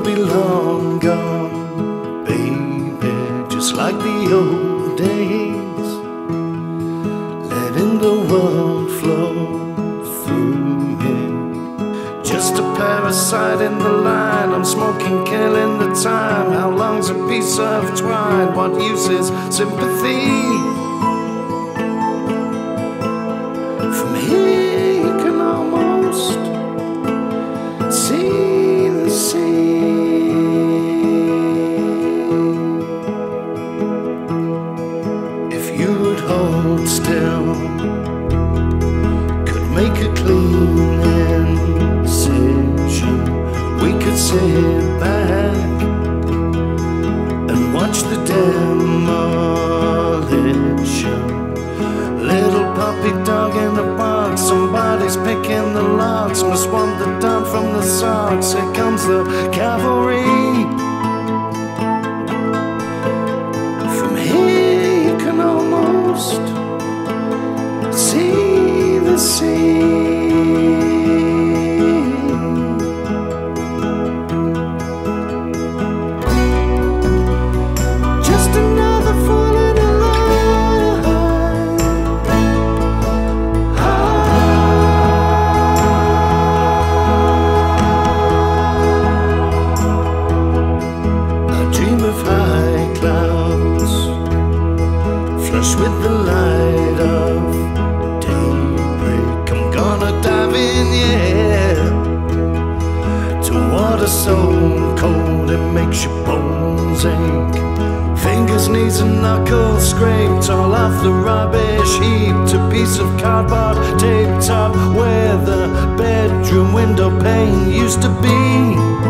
be long gone, baby, just like the old days, letting the world flow through me. Just a parasite in the line, I'm smoking, killing the time. How long's a piece of twine? What use is sympathy? From here you can almost see the sea. If you would hold still, could make a clean incision, we could sit back and watch the demolition. Little puppy dog in a box, somebody's picking the locks. Must want the dawn from the socks. Here comes the cavalry. From here you can almost see the sea. Just another fool in a line. I dream of high clouds, flush with the light of daybreak. I'm gonna dive in, yeah, to water so cold it makes your bones ache. Fingers, knees and knuckles scraped all off the rubbish heaped. A piece of cardboard taped up where the bedroom window pane used to be.